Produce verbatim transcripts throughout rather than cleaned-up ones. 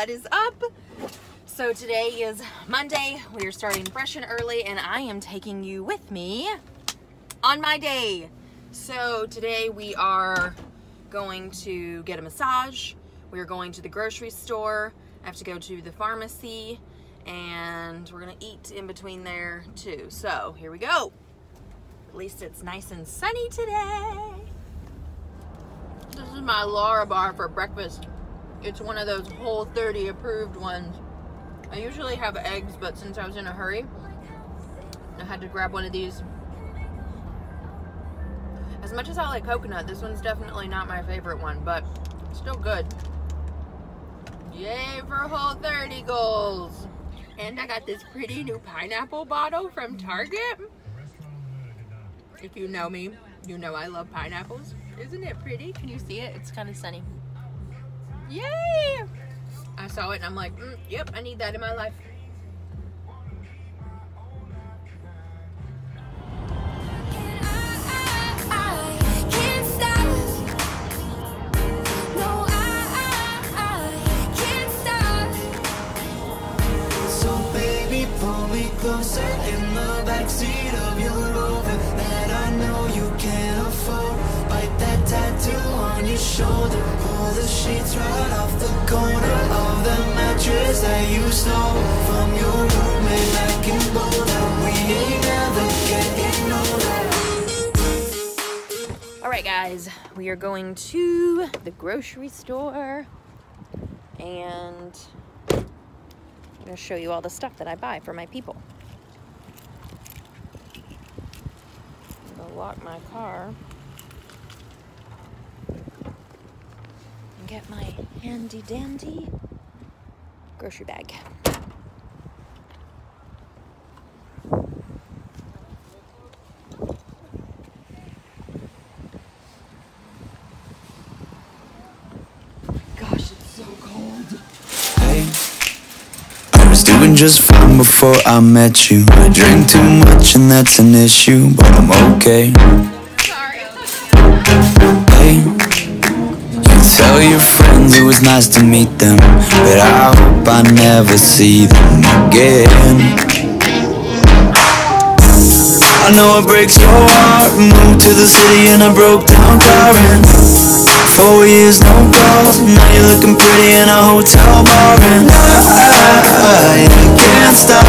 what is up? So today is Monday. We are starting fresh and early, and I am taking you with me on my day. So today we are going to get a massage. We are going to the grocery store. I have to go to the pharmacy, and we're gonna eat in between there too. So here we go. At least it's nice and sunny today. This is my Laura bar for breakfast. It's one of those Whole thirty approved ones. I usually have eggs, but since I was in a hurry, I had to grab one of these. As much as I like coconut, this one's definitely not my favorite one, but still good. Yay for Whole thirty goals. And I got this pretty new pineapple bottle from Target. If you know me, you know I love pineapples. Isn't it pretty? Can you see it? It's kind of sunny. Yay! I saw it and I'm like, mm, yep, I need that in my life. Closer in the backseat of your Rover that I know you can't afford. Bite that tattoo on your shoulder. Pull the sheets right off the corner of the mattress that you stole from your roommate back in Boulder. We ain't never getting older. All right, guys, we are going to the grocery store, and I'm gonna show you all the stuff that I buy for my people. I'm gonna lock my car and get my handy dandy grocery bag. Gosh, it's so cold. Hey. Doing just fine before I met you. I drink too much and that's an issue, but I'm okay. Sorry. Hey, you tell your friends it was nice to meet them, but I hope I never see them again. I know it breaks your heart. Moved to the city in a broke down car, and four years no calls. Now you're looking pretty in a hotel bar, and I, I can't stop.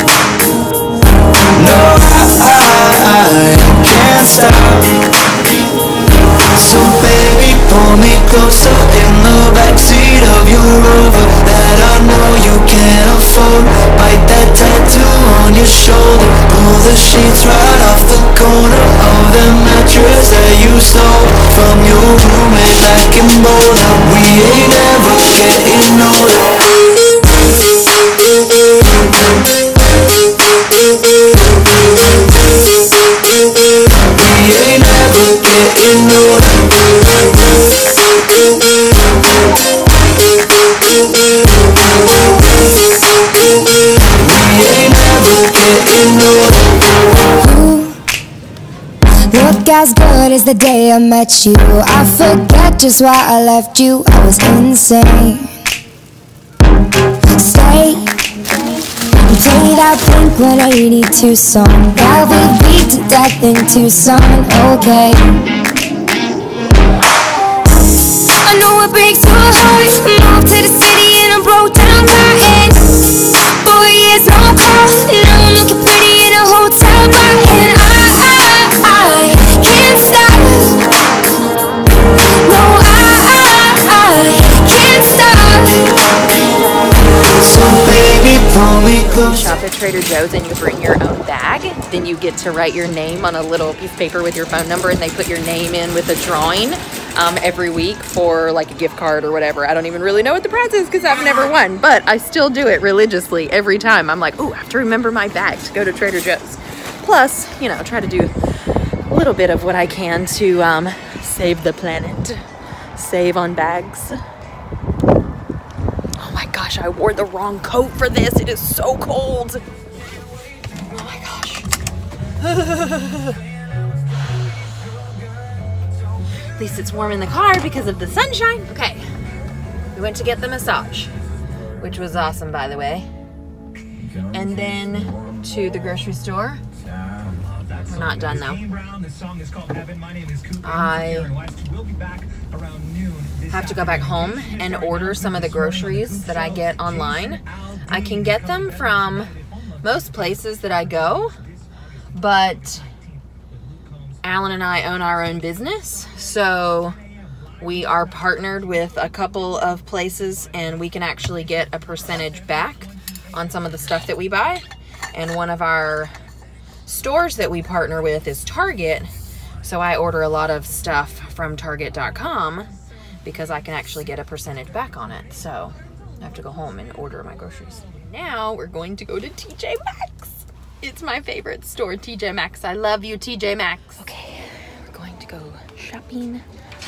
No, I, I can't stop. So baby, pull me closer in the backseat of your Rover that I know you can't afford. Bite that tattoo on your shoulder. Pull the sheets right off the corner of the mattress that you stole from your roommate back in Boulder. We ain't ever getting older. We ain't ever getting older. Look as good as the day I met you. I forget just why I left you. I was insane. Stay and play that Blink one eighty-two song that we beat to death in Tucson. Okay, I know it breaks your heart. Moved to the city in a broke down car, and four years no call. Now I'm looking pretty in a hotel bar, and I can't stop. No, I, I can't stop. So baby, pull me close. Shop at Trader Joe's and you bring your own bag. Then you get to write your name on a little piece of paper with your phone number, and they put your name in with a drawing um, every week for like a gift card or whatever. I don't even really know what the prize is because I've never won, but I still do it religiously every time. I'm like, oh, I have to remember my bag to go to Trader Joe's. Plus, you know, try to do a little bit of what I can to um, save the planet, save on bags. Oh my gosh, I wore the wrong coat for this. It is so cold. Oh my gosh. At least it's warm in the car because of the sunshine. Okay, we went to get the massage. which was awesome, by the way. And then to the grocery store. We're not done though. I have to go back home and order some of the groceries that I get online. I can get them from most places that I go, but Alan and I own our own business, so we are partnered with a couple of places and we can actually get a percentage back on some of the stuff that we buy. And one of our stores that we partner with is Target, so I order a lot of stuff from Target dot com because I can actually get a percentage back on it. So I have to go home and order my groceries. Now we're going to go to T J Maxx. It's my favorite store, T J Maxx. I love you, T J Maxx. Okay, we're going to go shopping.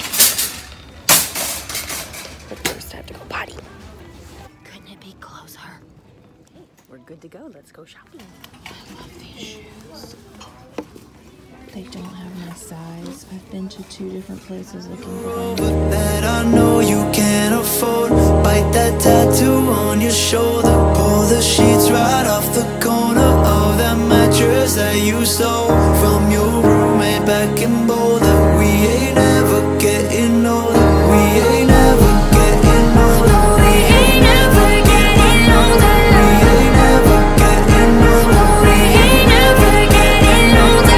But first I have to go potty. Couldn't it be closer? Okay, we're good to go. Let's go shopping. I love these shoes. They don't have my size. I've been to two different places looking for them. That I know you can't afford. Bite that tattoo on your shoulder. Pull the sheets right off the corner of that mattress that you stole from your roommate back in Boulder. We ain't ever getting older. We ain't ever getting older. We ain't ever getting older. We ain't ever getting older. We ain't ever getting older.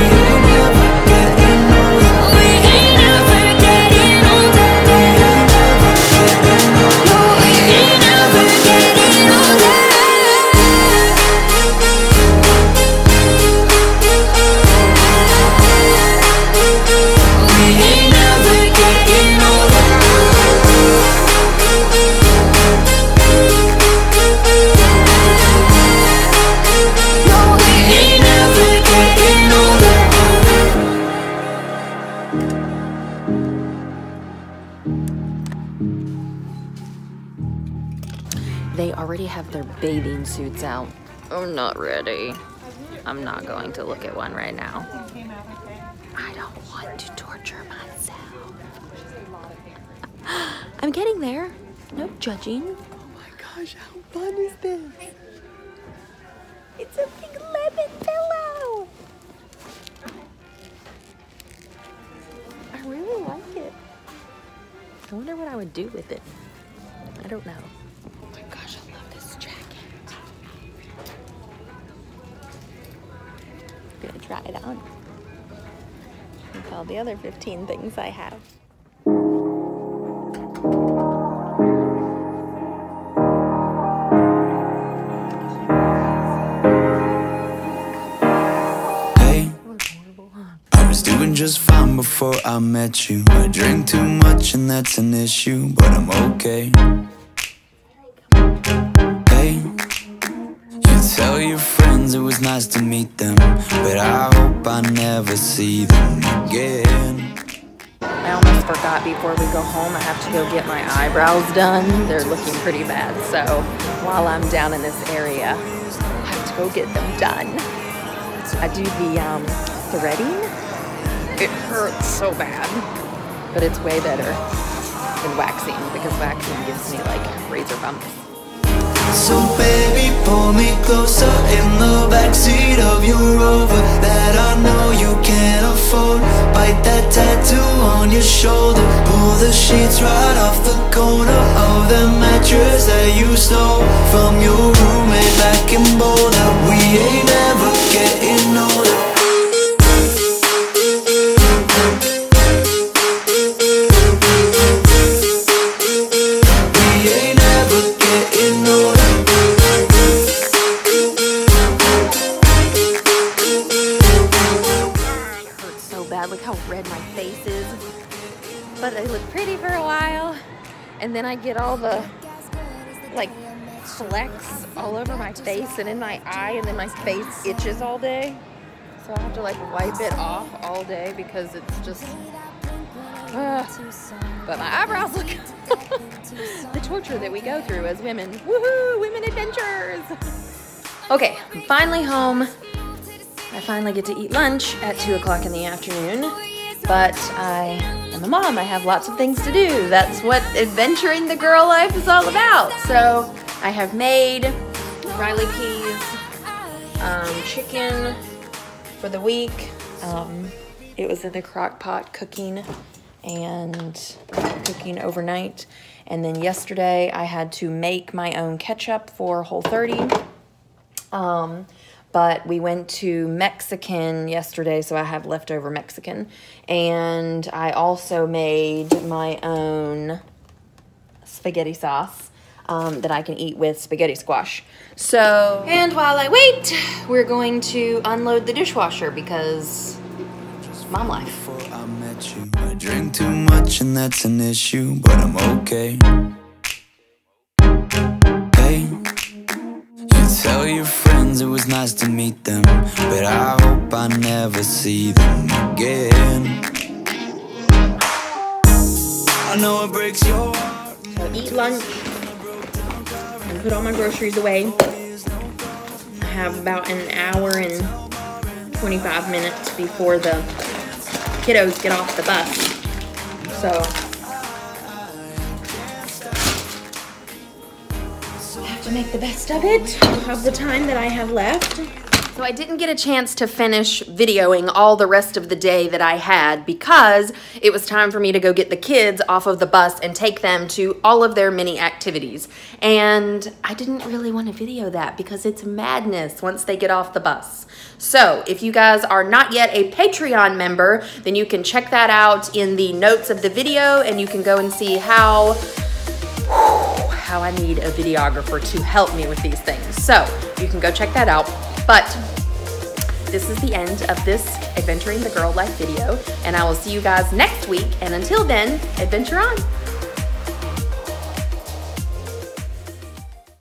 They already have their bathing suits out. I'm not ready. I'm not going to look at one right now. I don't want to torture myself. I'm getting there. No judging. Oh my gosh, how fun is this? It's a big lemon pillow. I really like it. I wonder what I would do with it. I don't know. Oh my gosh, I love this jacket. I'm gonna try it on. With all the other fifteen things I have. Hey, I was doing just fine before I met you. I drink too much and that's an issue, but I'm okay. Hey, you tell your friends it was nice to meet them, but I hope I never see them again. I almost forgot before we go home, I have to go get my eyebrows done. They're looking pretty bad, so while I'm down in this area, I have to go get them done. I do the um, threading. It hurts so bad, but it's way better than waxing because waxing gives me like razor bumps. So baby, pull me closer in the backseat of your Rover that I know you can't afford. Bite that tattoo on your shoulder. Pull the sheets right off the corner of the mattress that you stole from your roommate back in Boulder. We ain't ever getting older. Look how red my face is, but I look pretty for a while, and then I get all the like flecks all over my face and in my eye, and then my face itches all day, so I have to like wipe it off all day because it's just uh, but my eyebrows look the torture that we go through as women. Woohoo, women adventures. Okay, I'm finally home. I finally get to eat lunch at two o'clock in the afternoon, but I am a mom. I have lots of things to do. That's what adventuring the girl life is all about. So I have made Riley peas, um, chicken for the week. Um, it was in the crock pot cooking and cooking overnight. And then yesterday I had to make my own ketchup for Whole thirty. Um, but we went to Mexican yesterday, so I have leftover Mexican. And I also made my own spaghetti sauce um, that I can eat with spaghetti squash. So, and while I wait, we're going to unload the dishwasher because mom life. Before I met you, I drink too much and that's an issue, but I'm okay. Hey, you tell your friends it was nice to meet them, but I hope I never see them again. I know it breaks your heart. So eat lunch and put all my groceries away. I have about an hour and twenty-five minutes before the kiddos get off the bus. So I have to make the best of it, of the time that I have left. So I didn't get a chance to finish videoing all the rest of the day that I had because it was time for me to go get the kids off of the bus and take them to all of their mini activities. And I didn't really want to video that because it's madness once they get off the bus. So if you guys are not yet a Patreon member, then you can check that out in the notes of the video and you can go and see how how I need a videographer to help me with these things. So you can go check that out. But this is the end of this Adventuring the Girl Life video, and I will see you guys next week. And until then, adventure on.